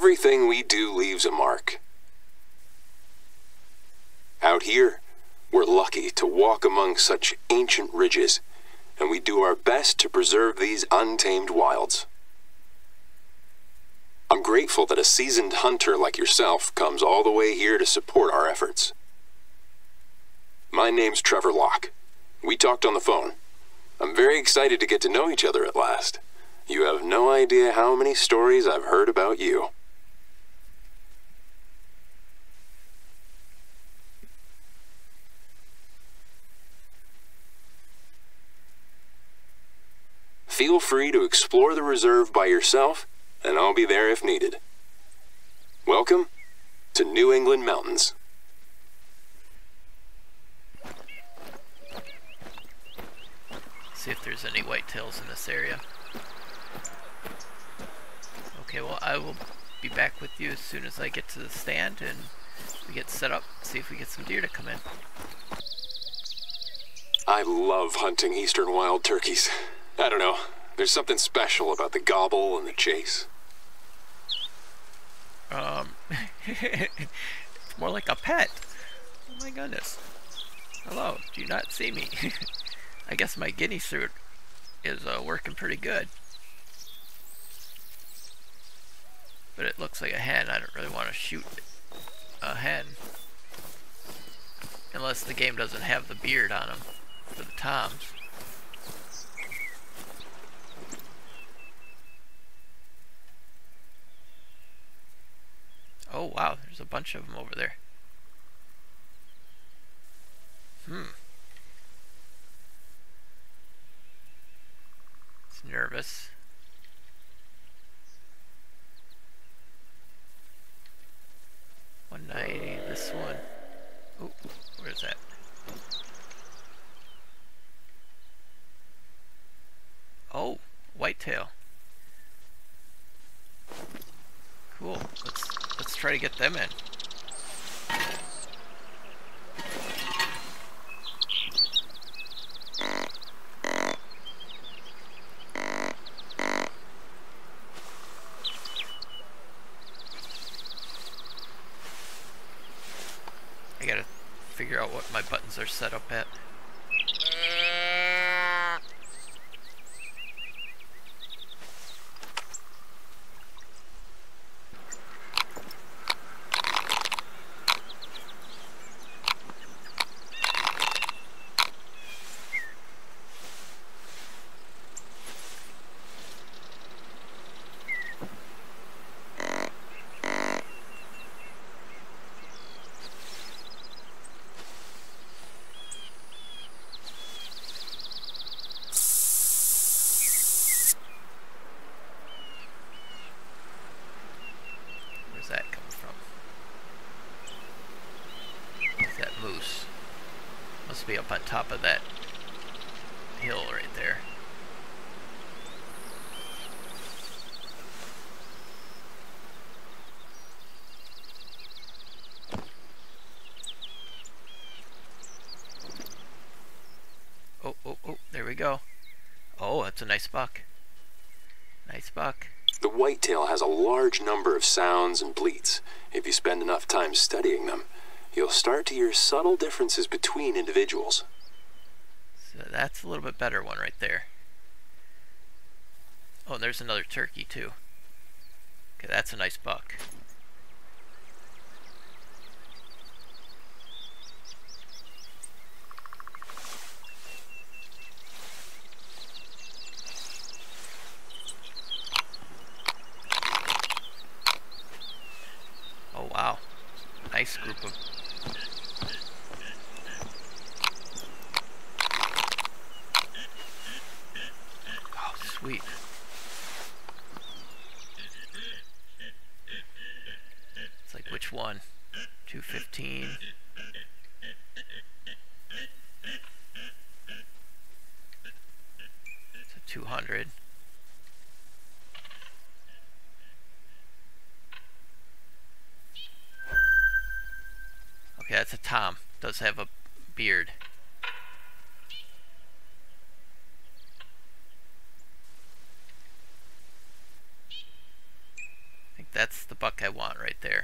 Everything we do leaves a mark. Out here, we're lucky to walk among such ancient ridges, and we do our best to preserve these untamed wilds. I'm grateful that a seasoned hunter like yourself comes all the way here to support our efforts. My name's Trevor Locke. We talked on the phone. I'm very excited to get to know each other at last. You have no idea how many stories I've heard about you. Feel free to explore the reserve by yourself, and I'll be there if needed. Welcome to New England Mountains. See if there's any whitetails in this area. Okay, well, I will be back with you as soon as I get to the stand and we get set up, see if we get some deer to come in. I love hunting eastern wild turkeys. I don't know, there's something special about the gobble and the chase. It's more like a pet. Oh my goodness. Hello, do you not see me? I guess my guinea suit is working pretty good. But it looks like a hen. I don't really want to shoot a hen. Unless the game doesn't have the beard on them for the toms. Oh wow, there's a bunch of them over there. It's nervous. $190, this one. Oh, where's that? Oh, whitetail. Cool. Let's try to get them in. I gotta figure out what my buttons are set up at. Be up on top of that hill right there. Oh, there we go. Oh, that's a nice buck. Nice buck. The whitetail has a large number of sounds and bleats. If you spend enough time studying them, you'll start to hear subtle differences between individuals. So that's a little bit better one right there. Oh, and there's another turkey too. Okay, that's a nice buck. Oh wow, nice group of sweet. It's like which one? 215. It's a 200. Okay, that's a tom. Does have a beard. I think think that's the buck I want right there.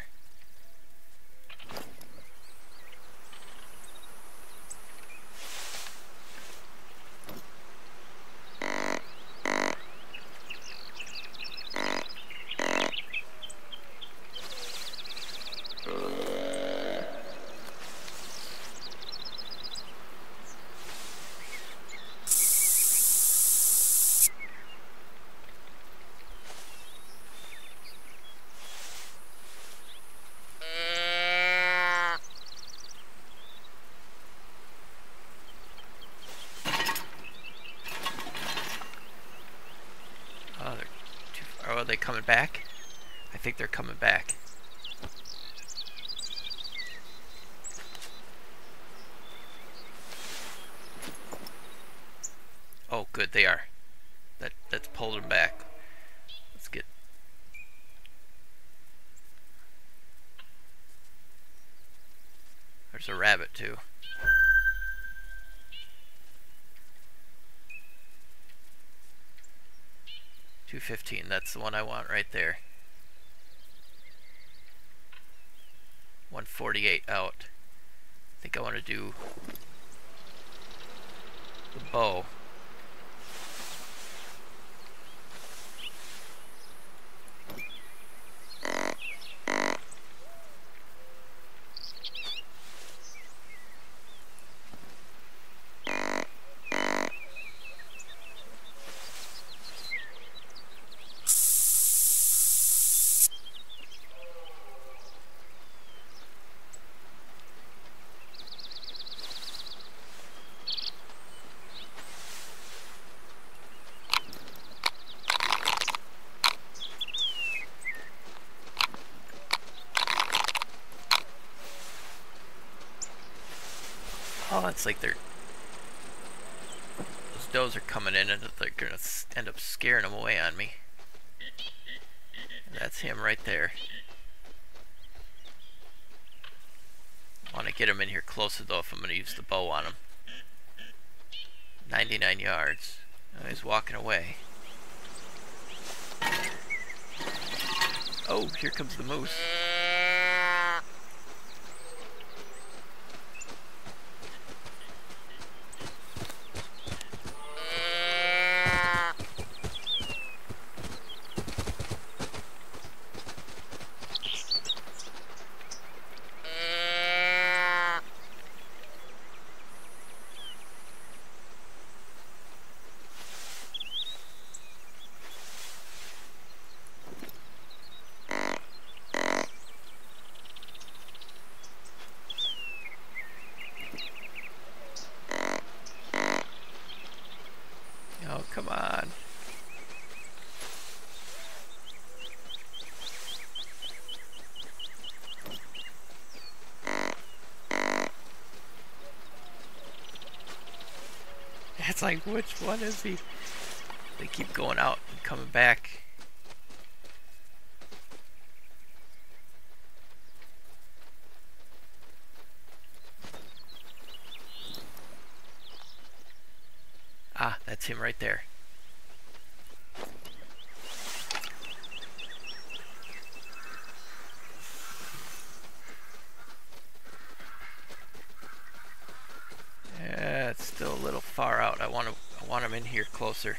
Oh, are they coming back? I think they're coming back. Oh, good, they are. That's pulled them back. Let's get. There's a rabbit too. $215. That's the one I want right there. 148 out. I think I want to do the bow. Oh, it's like those does are coming in and they're gonna end up scaring them away on me. That's him right there. I want to get him in here closer though if I'm gonna use the bow on him. 99 yards. Oh, he's walking away. Oh, here comes the moose. Oh, come on. It's like, which one is he? They keep going out and coming back. Ah, that's him right there. Yeah, it's still a little far out. I want him in here closer.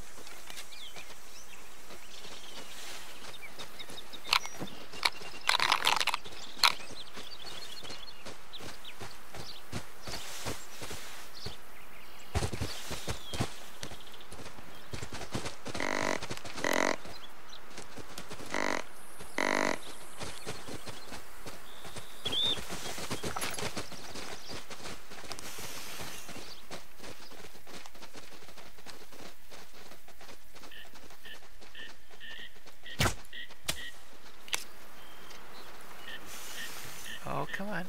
Oh, come on.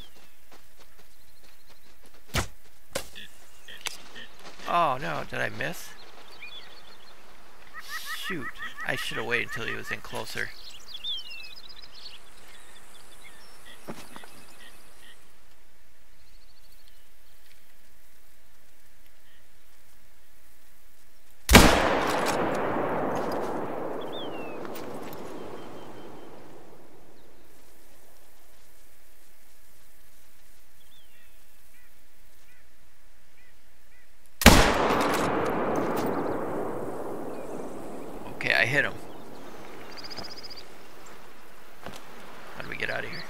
Oh no, did I miss? Shoot, I should have waited until he was in closer. hit him. How do we get out of here?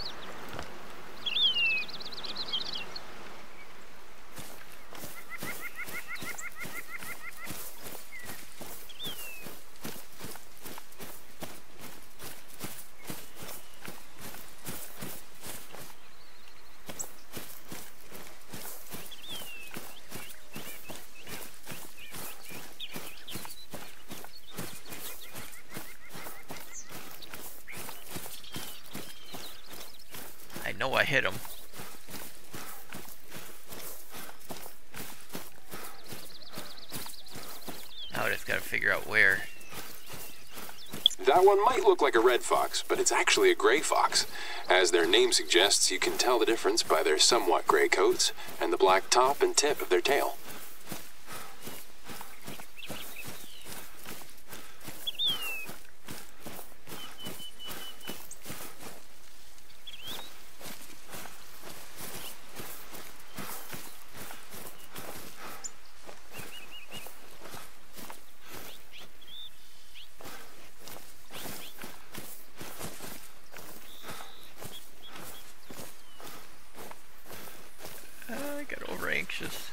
I know I hit him. Now I just gotta figure out where. That one might look like a red fox, but it's actually a gray fox. As their name suggests, you can tell the difference by their somewhat gray coats and the black top and tip of their tail. I got over anxious.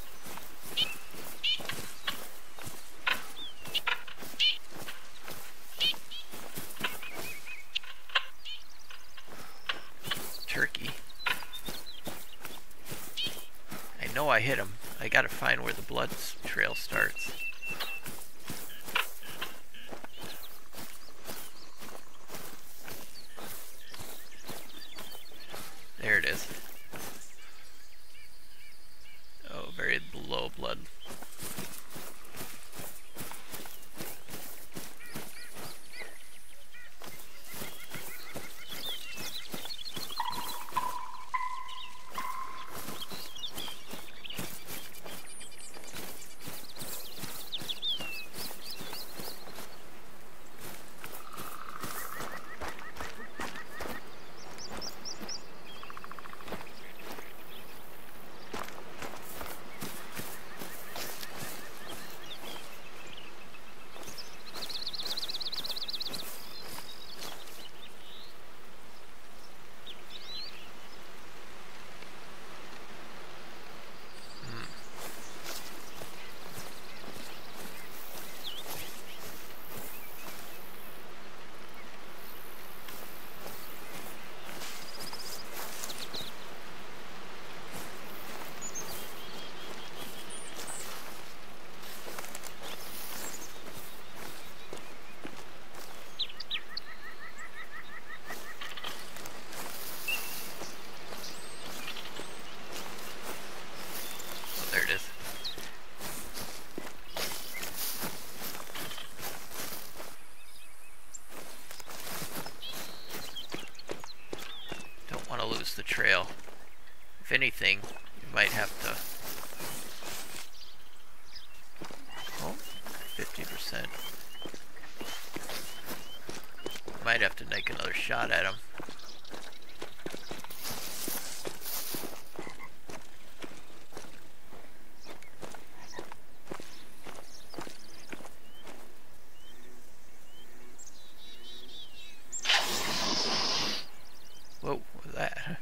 Turkey. I know I hit him. I gotta find where the blood trail starts. There it is. Oh, very low blood. There it is. Don't want to lose the trail. If anything, you might have to... Oh, 50%. Might have to make another shot at him. Whoa, what was that?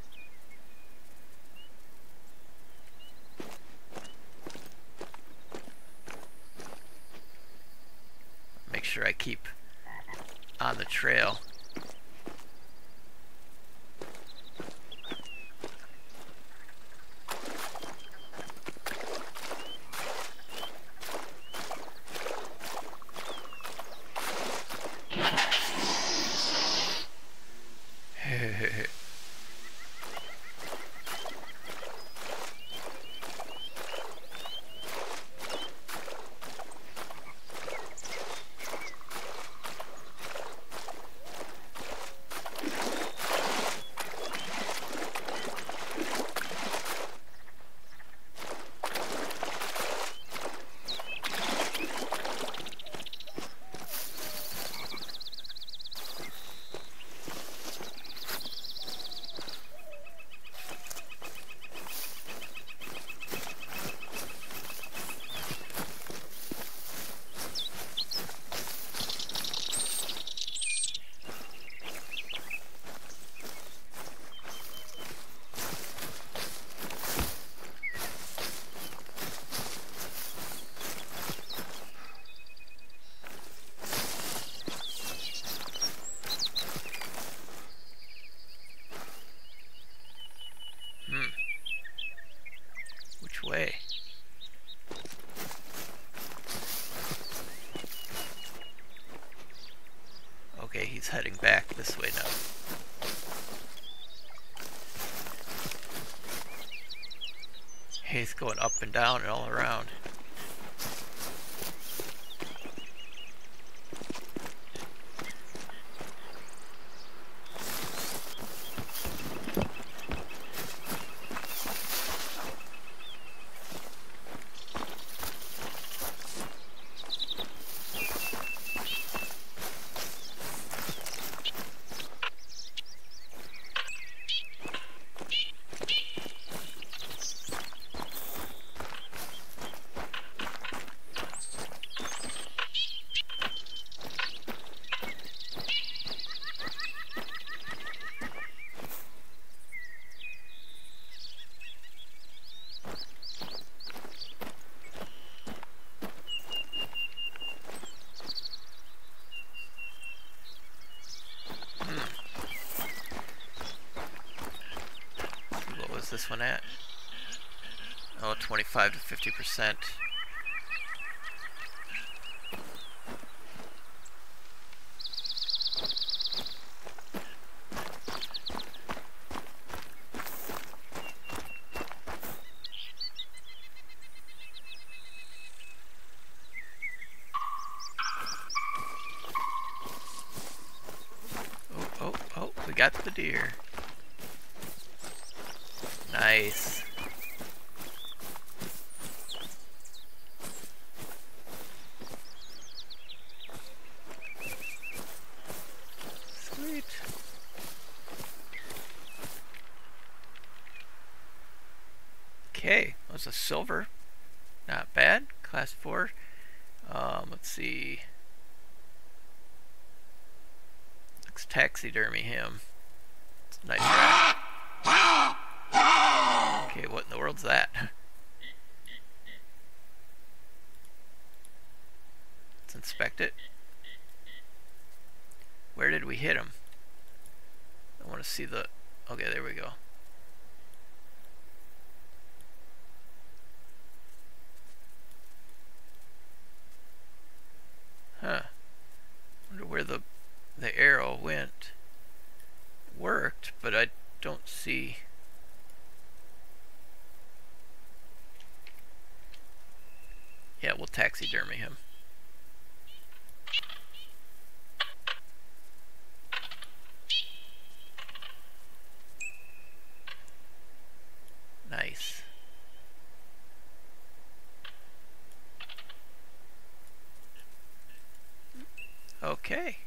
Make sure I keep on the trail. going up and down and all around. This one at? Oh, 25 to 50%. Oh, we got the deer. Nice. Sweet. Okay, that was a silver. Not bad. Class 4. Let's see. Let's taxidermy him. It's a nice rat. Okay, what in the world's that? Let's inspect it. Where did we hit him? I want to see the... Okay, there we go. Huh. Wonder where the arrow went. It worked, but I don't see... Yeah, we'll taxidermy him. Nice. Okay.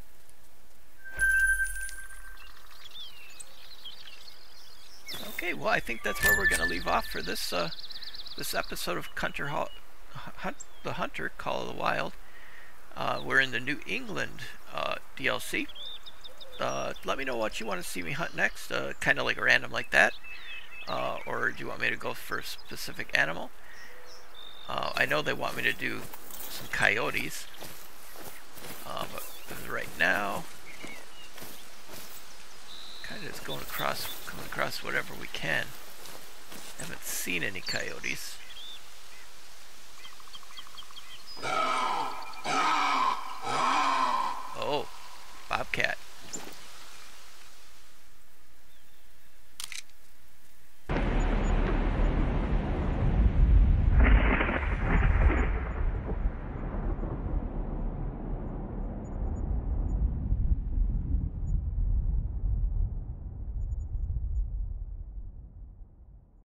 Okay, well, I think that's where we're going to leave off for this this episode of The Hunter, Call of the Wild. We're in the New England DLC. Let me know what you want to see me hunt next, kind of like random like that, or do you want me to go for a specific animal? I know they want me to do some coyotes, but right now, kind of just coming across whatever we can. Haven't seen any coyotes.